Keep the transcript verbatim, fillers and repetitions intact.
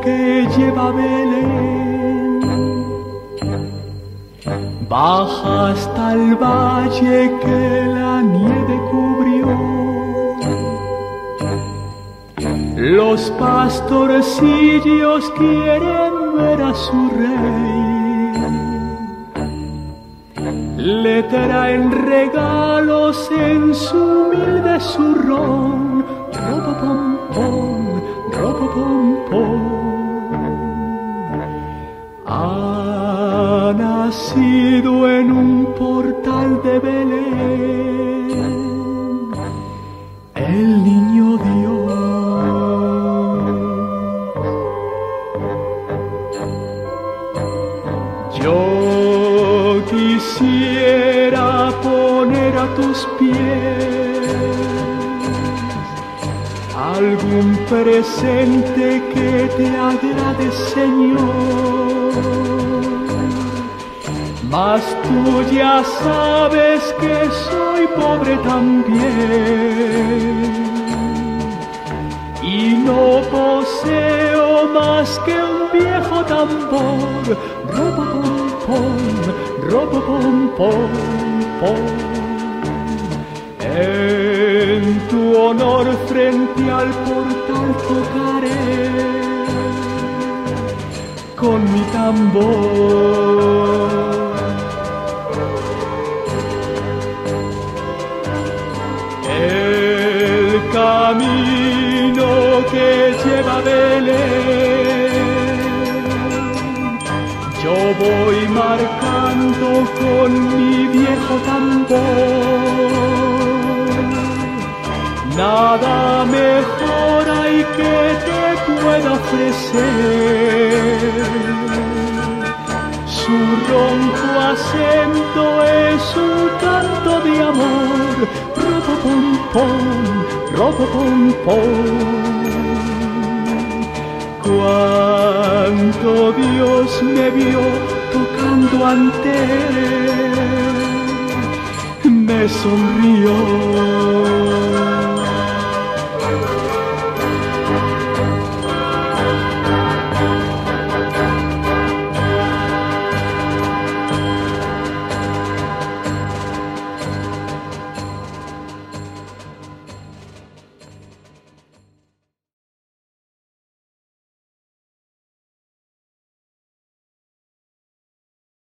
que lleva a Belén. Baja hasta el valle que la nieve cubrió. Los pastorcillos quieren ver a su rey. Le traen regalos en su humilde zurrón. Robo pom pom, robo pom pom. Ha nacido en un portal de Belén el niño Dios. Yo quisiera poner a tus pies algún presente que te agrade, Señor, mas tú ya sabes que soy pobre también y no poseo más que un viejo tambor. Robo pom pom, robo pom pom pom. En tu honor frente al portal tocaré con mi tambor. El camino que lleva a Belén yo voy marcando con mi viejo tambor. Nada mejor hay que te pueda ofrecer. Su ronco acento es un canto de amor. Robo pom pom, robo pom pom. Cuánto Dios me vio tocando ante él, me sonrió.